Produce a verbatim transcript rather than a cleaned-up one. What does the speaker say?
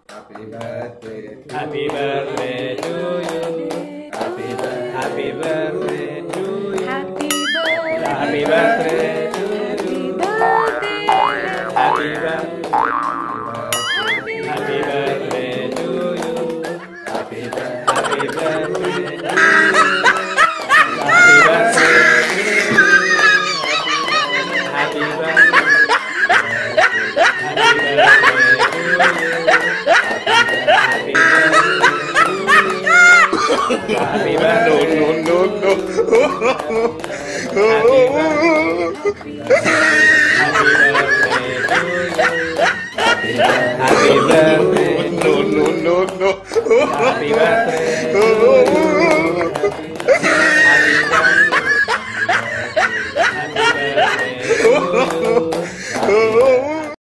Happy birthday. Happy birthday to you. Happy birthday. Happy birthday to you. Happy birthday. Happy birthday to you. Happy birthday. Happy birthday. Happy birthday to you. Happy birthday. Happy birthday to you. Happy birthday to you. Happy birthday. Happy birthday to you. Happy birthday. Happy birthday. No, no, no, no. Happy birthday. No, no, no, no. Happy birthday.